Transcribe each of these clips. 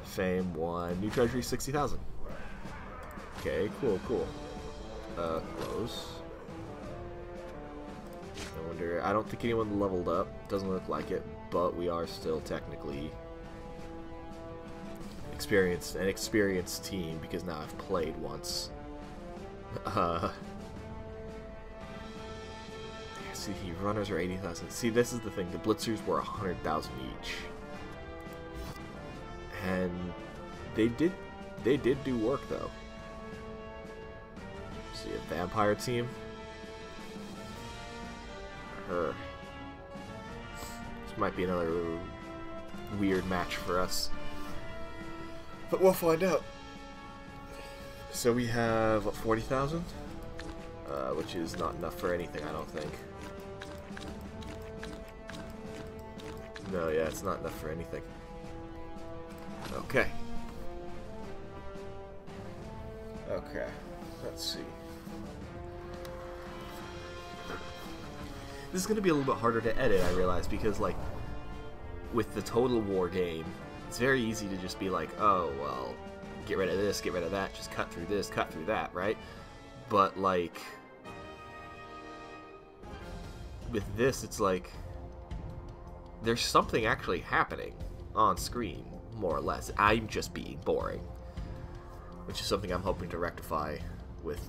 Fame 1. New treasury 60,000. Okay, cool. Close. I wonder. I don't think anyone leveled up. Doesn't look like it, but we are still technically an experienced team because now I've played once. See, runners are 80,000. See, this is the thing. The blitzers were 100,000 each, and they did do work though. See, a vampire team. This might be another weird match for us, but we'll find out. So we have what, 40,000, which is not enough for anything, I don't think. No, yeah, it's not enough for anything. Okay. Okay. Let's see. This is going to be a little bit harder to edit, I realize, because, like, with the Total War game, it's very easy to just be like, oh, well, get rid of this, get rid of that, just cut through this, cut through that, right? But, like, with this, it's like, there's something actually happening on screen, more or less. I'm just being boring, which is something I'm hoping to rectify with,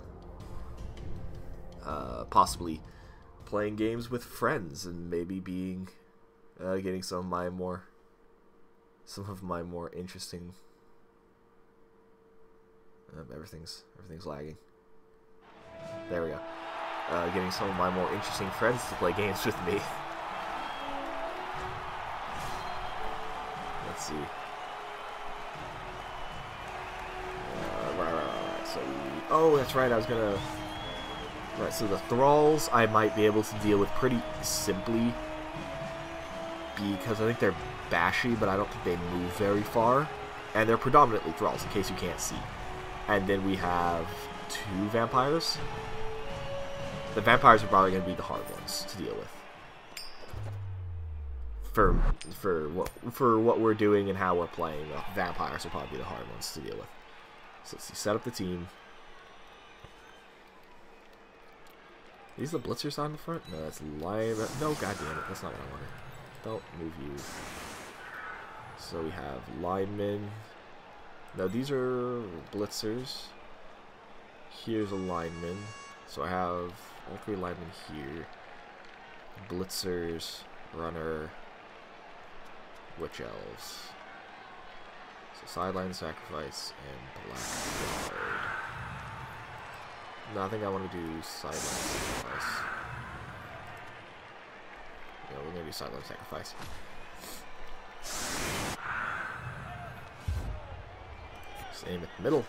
possibly playing games with friends and maybe being getting some of my more interesting everything's lagging. There we go. Getting some of my more interesting friends to play games with me. Let's see. Right. So oh, that's right. I was gonna. Right, so the thralls I might be able to deal with pretty simply because I think they're bashy, but I don't think they move very far. And they're predominantly thralls, in case you can't see. And then we have 2 vampires. The vampires are probably going to be the hard ones to deal with. For what we're doing and how we're playing, vampires will probably be the hard ones to deal with. So let's see, set up the team. These the blitzers on the front? No, that's live. No, goddamn it, that's not what I wanted. Don't move you. So we have linemen. No, these are blitzers. Here's a lineman. So I have all 3 linemen here. Blitzers, runner, witch elves. So sideline sacrifice and blackguard. No, I think I want to do sideline sacrifice. Yeah, we're going to do sideline sacrifice. Just aim at the middle.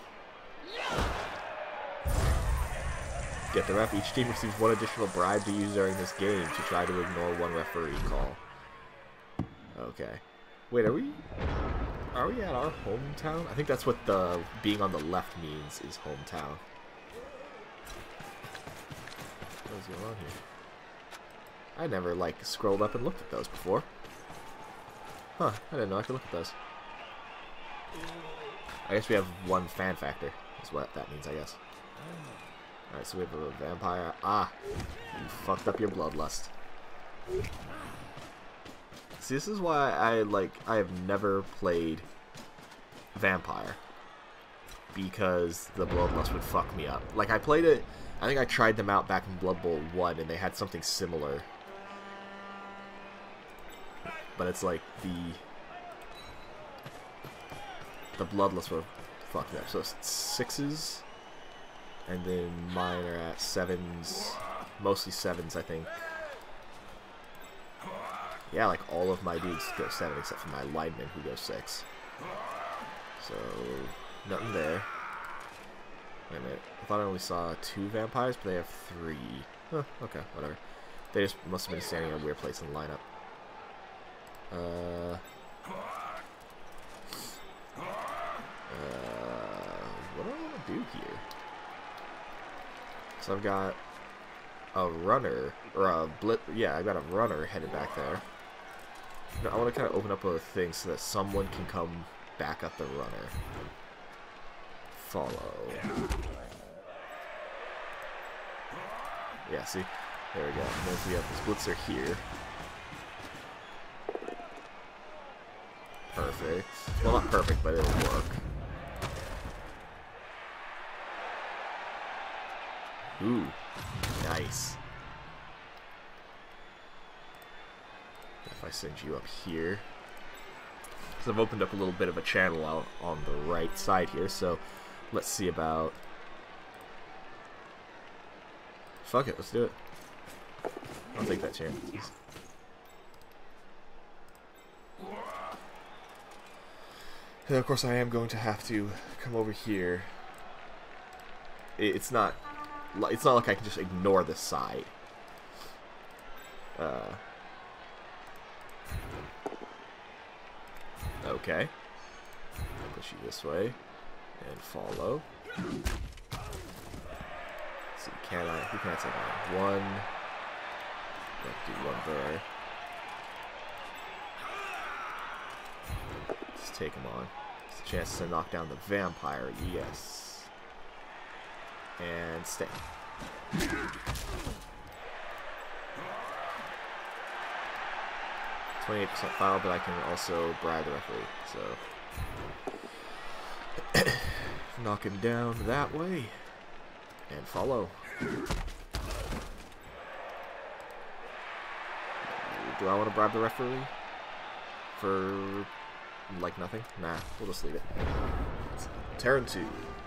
Get the ref. Each team receives 1 additional bribe to use during this game to try to ignore 1 referee call. Okay. Wait, are we at our hometown? I think that's what the being on the left means, is hometown. What is going on here? I never, like, scrolled up and looked at those before. Huh, I didn't know I could look at those. I guess we have 1 fan factor, is what that means, I guess. Alright, so we have a vampire. Ah! You fucked up your bloodlust. See, this is why I have never played vampire. Because the bloodlust would fuck me up. Like, I played it, I think I tried them out back in Blood Bowl 1, and they had something similar. But it's like, the bloodlust would fuck me up. So it's 6s. And then mine are at 7s, mostly 7s, I think. Yeah, like all of my dudes go 7 except for my lineman who goes 6. So, nothing there. Wait a minute, I thought I only saw 2 vampires, but they have 3. Huh, okay, whatever. They just must have been standing in a weird place in the lineup. What do I want to do here? So I've got a runner, or a yeah, I've got a runner headed back there. Now, I want to kind of open up a thing so that someone can come back up the runner. Follow. Yeah, see? There we go. And then we have this blitzer here. Perfect. Well, not perfect, but it'll work. Ooh, nice. If I send you up here. Because I've opened up a little bit of a channel out on the right side here, so let's see about... Fuck it, let's do it. I'll take that chance. And of course I am going to have to come over here. It's not like I can just ignore this side. Okay. Push you this way and follow. Let's see, who can I take on? One. Let's do one there. Let's take him on. It's a chance to knock down the vampire. Yes. And stay. 28% foul, but I can also bribe the referee. So knock him down that way and follow. Do I want to bribe the referee for like nothing? Nah, we'll just leave it. Turn 2.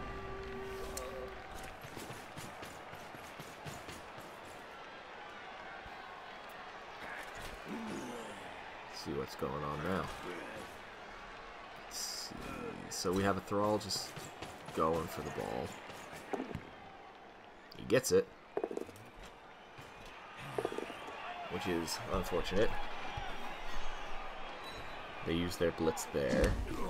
See what's going on now. Let's see. So we have a Thrall just going for the ball. He gets it, which is unfortunate. They use their blitz there,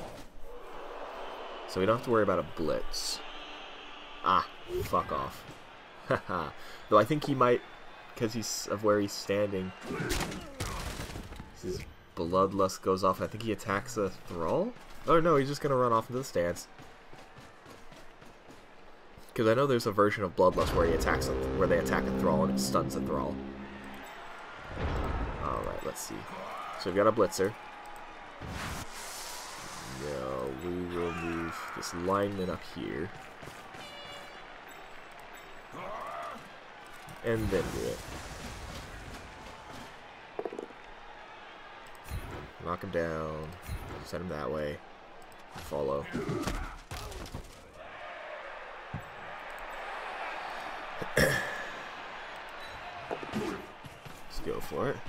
so we don't have to worry about a blitz. Ah, fuck off. Haha. Though I think he might, because he's of where he's standing. His bloodlust goes off. I think he attacks a Thrall. Oh no, he's just gonna run off into the stance. Because I know there's a version of Bloodlust where he attacks where they attack a Thrall and it stuns a Thrall. Alright, let's see. So we've got a Blitzer. Now we will move this lineman up here. And then do it. Knock him down. Send him that way. Follow. Let's go for it.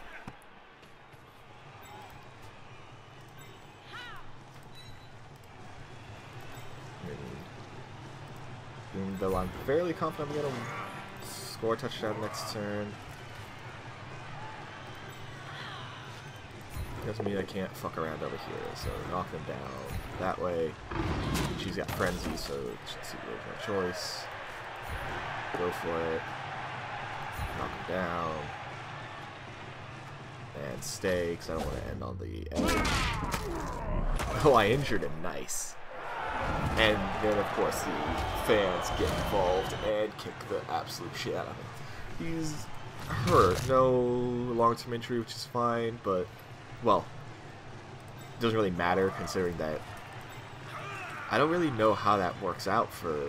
And though I'm fairly confident I'm going to score a touchdown next turn, doesn't mean I can't fuck around over here. So knock them down that way. She's got Frenzy, so she see there's no choice. Go for it. Knock him down. And stay, because I don't want to end on the edge. Oh, I injured him. Nice. And then, of course, the fans get involved and kick the absolute shit out of him. He's hurt. No long-term injury, which is fine, but, well, it doesn't really matter considering that I don't really know how that works out for,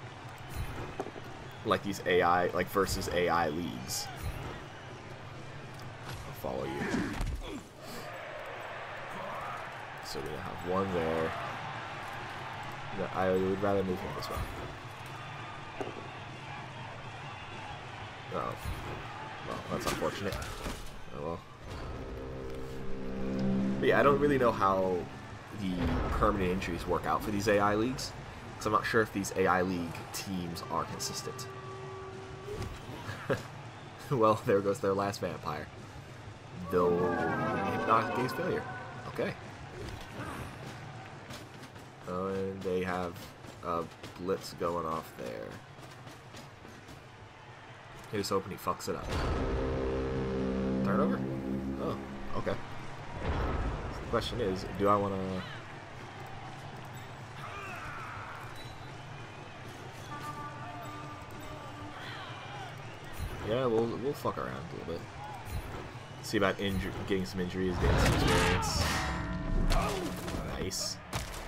like, these AI, like, versus AI leagues. I'll follow you. So we have one there. No, I would rather move him this way. Oh. Well, that's unfortunate. Oh well. But yeah, I don't really know how the permanent injuries work out for these AI leagues. Because I'm not sure if these AI league teams are consistent. Well, there goes their last vampire. Though, hypnotic gaze failure. Okay. And they have a blitz going off there. Here's hoping he fucks it up. Turnover? Oh, okay. So the question is, do I want to Yeah, we'll fuck around a little bit. See about getting some injuries, getting some experience. Nice.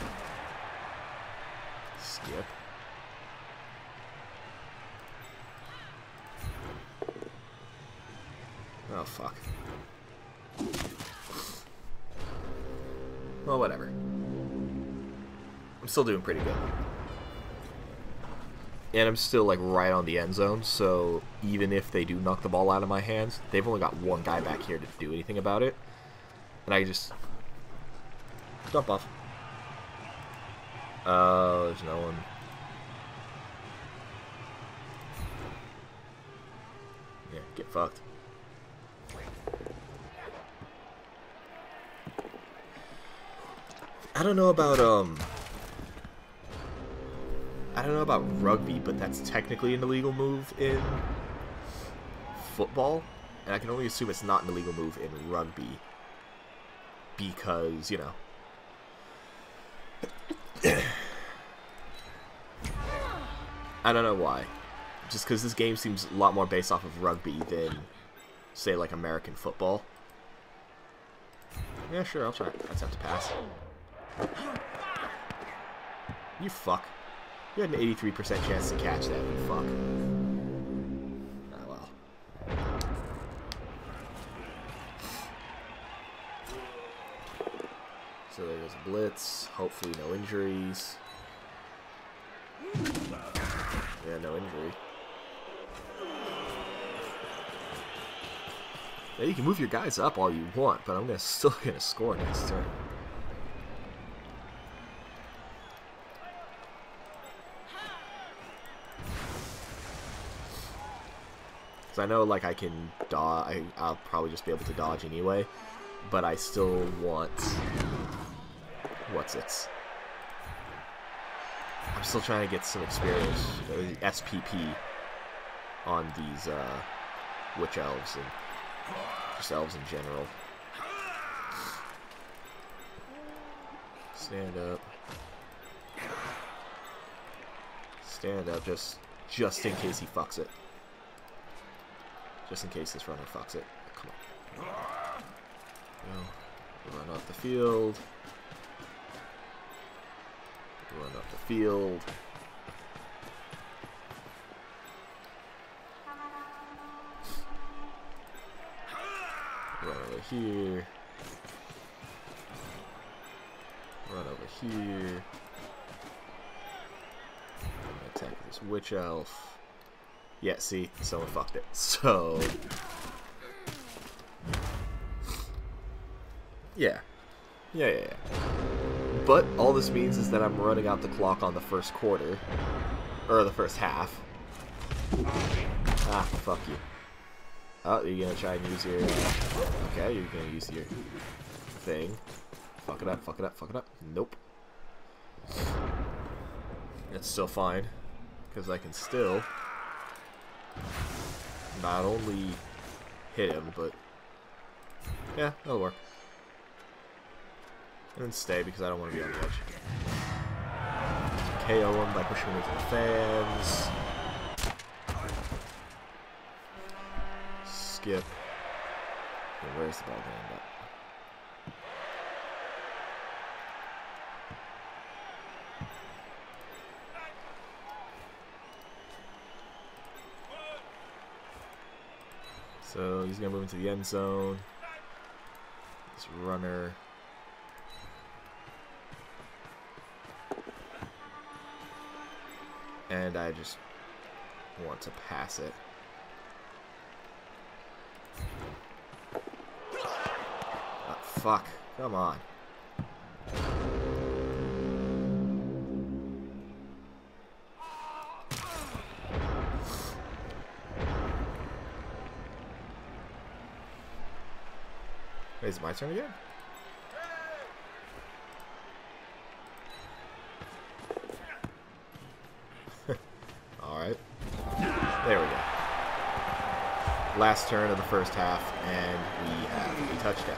Skip. Oh, fuck. Well, whatever. I'm still doing pretty good. And I'm still, like, right on the end zone, so even if they do knock the ball out of my hands, they've only got one guy back here to do anything about it. And I just dump off. There's no one. Yeah, get fucked. I don't know about rugby, but that's technically an illegal move in football, and I can only assume it's not an illegal move in rugby because, you know. I don't know why. Just because this game seems a lot more based off of rugby than, say, like American football. Yeah, sure, I'll try. That's have to pass. You fuck. You had an 83% chance to catch that, you fuck. Oh well. So there's a blitz. Hopefully no injuries. Yeah, no injury. Yeah, you can move your guys up all you want, but I'm still gonna score next turn. Because I know, like, I can dodge. I'll probably just be able to dodge anyway, but I still want. What's it? I'm still trying to get some experience, SPP, on these witch elves and just elves in general. Stand up. Stand up, just in case he fucks it. Just in case this runner fucks it. Come on. Go. Run off the field. Run up the field. Run over here. Run over here. Attack this witch elf. Yeah, see, someone fucked it. So, yeah. But all this means is that I'm running out the clock on the first quarter, or the first half. Ah, fuck you. Oh, you're gonna try and use your. Okay, you're gonna use your thing. Fuck it up, fuck it up, fuck it up. Nope. It's still fine, because I can still not only hit him, but yeah, that'll work. And then stay because I don't want to be on the edge. KO him by pushing him into the fans. Skip. And where's the ball going to end up? So he's going to move into the end zone. This runner. And I just want to pass it. Oh, fuck. Come on. Wait, is it my turn again? Alright. There we go. Last turn of the first half, and we have a touchdown.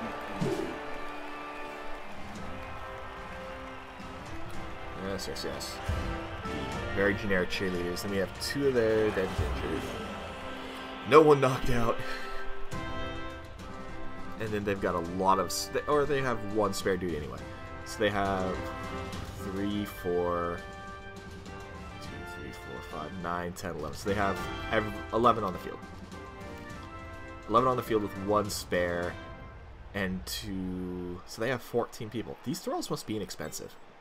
Yes, yes, yes. Very generic cheerleaders. Then we have two of their dead injured. No one knocked out. And then they've got a lot of... Or they have one spare dude anyway. So they have 3, 4... 2, 3, 4, 5, 9, 10, 11. So they have 11 on the field. 11 on the field with 1 spare and 2... So they have 14 people. These thralls must be inexpensive.